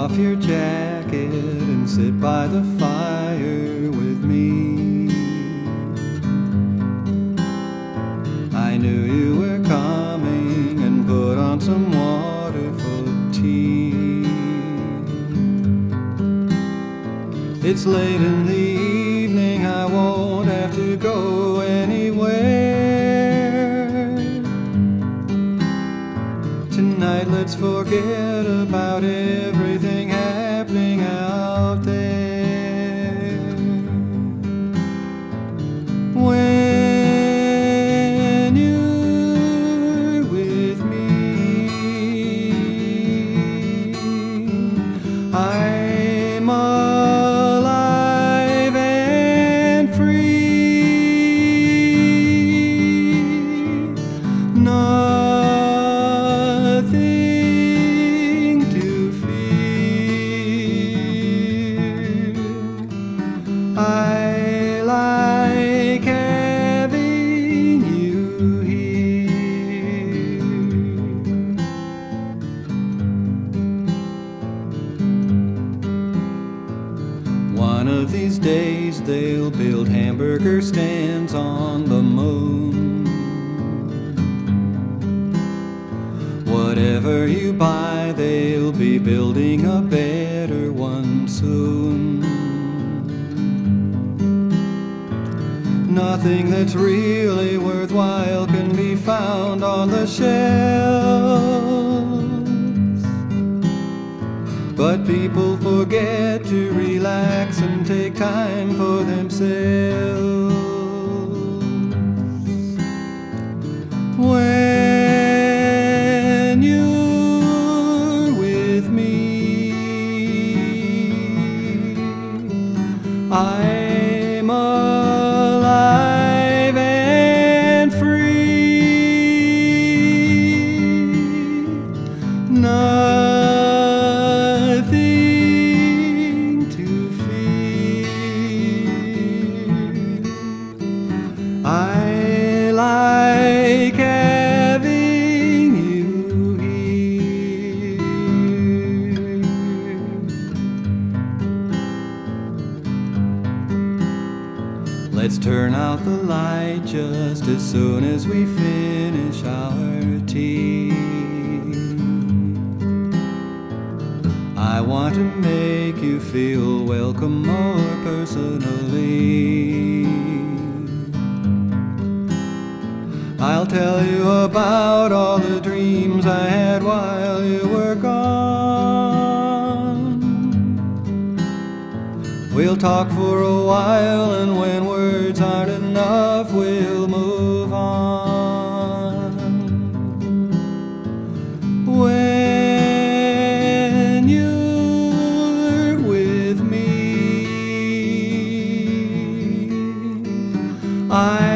off your jacket and sit by the fire with me. I knew you were coming and put on some water for tea. It's late in the evening, I won't have to go anywhere. Tonight let's forget about everything happening out there. When you're with me, I'm alive and free. Nothing to fear. I like having you here. One of these days they'll build hamburger stands on the moon. Whatever you buy, they'll be building a better one soon. Nothing that's really worthwhile can be found on the shelves, but people forget to relax and take time for themselves. When you're with me, I'm alive and free. Nothing to fear. I like having you here. Let's turn out the light just as soon as we finish our tea. I want to make you feel welcome more personally. I'll tell you about all the dreams I had while you were gone. We'll talk for a while, and when words aren't enough, we'll move on. When you're with me,